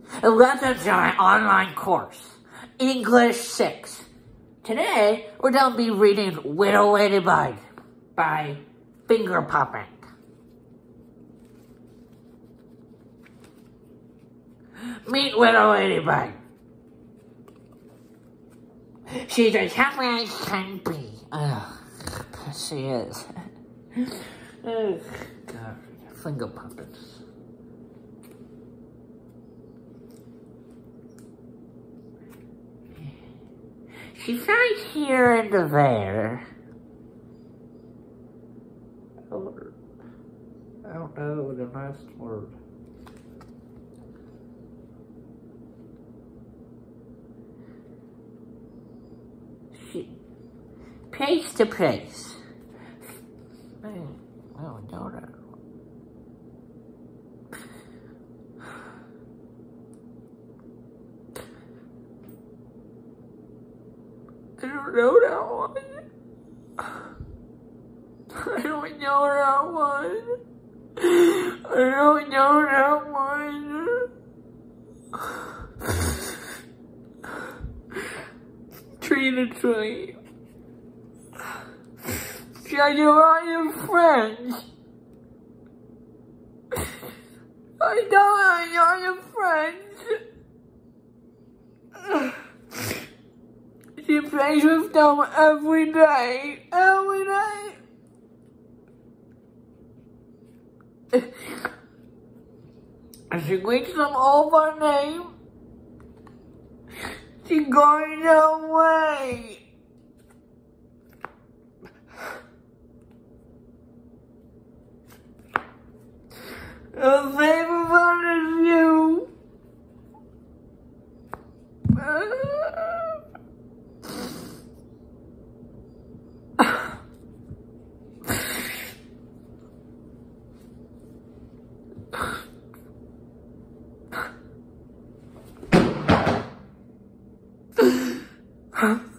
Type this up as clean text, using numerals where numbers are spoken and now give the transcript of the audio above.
Welcome to my online course, English 6. Today, we're going to be reading Widow Ladybug by Finger Puppet. Meet Widow Ladybug. She's as happy as can be. Ugh, she is. Ugh, God, Finger Puppets. She flies here and there. I don't know the last word. She place to place. I don't know that. I don't know that one. I don't know that one. I don't know that one. Tree to tree. Shall you are your friends? I know you're your friends. She plays with them every day. Every day. And she greets them all by name. She's going away. Her favorite one is you. Huh?